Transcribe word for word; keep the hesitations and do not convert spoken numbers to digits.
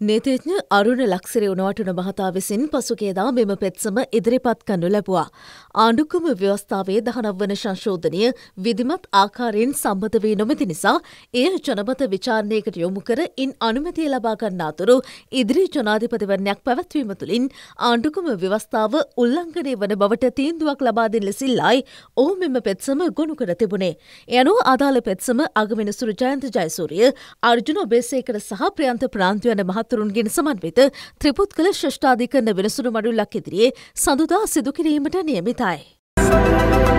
නීතිඥ අරුණ ලක්සිරි උණුවටුන මහතා විසින් පසුගියදා මෙම පෙත්සම ඉදිරිපත් කරනු ලැබුවා. ආණ්ඩුක්‍රම ව්‍යවස්ථාවේ දහනව වන සංශෝධනය විධිමත් ආකාරයෙන් සම්මත වී නොමැති නිසා එය ජනමත විචාරණයකට යොමු කර ඉන් අනුමැතිය ලබා ගන්නා අතුරු ඉදිරි ජනාධිපතිවරණයක් පැවැත්වීම තුළින් ආණ්ඩුක්‍රම ව්‍යවස්ථාව උල්ලංඝනය වන බවට තීන්දුවක් ලබා දෙන ලෙසිල්ලයි ඔහු මෙම පෙත්සම ගොනු කර තිබුණේ. ඒ අනුව අදාළ පෙත්සම අගමැතිනි ජයන්ත ජයසූරිය, අර්ජුන ඔබේසේකර සහ ප්‍රියන්ත ප්‍රනාන්දු යන මහතුරුන්ගෙන් සමන්විත ත්‍රිපුත්කල ශ්‍රේෂ්ඨාධිකරණ වෙනසුණු මඩුල්ලක් ඉදිරියේ සඳුදා සිදු කිරීමට නියමිතයි.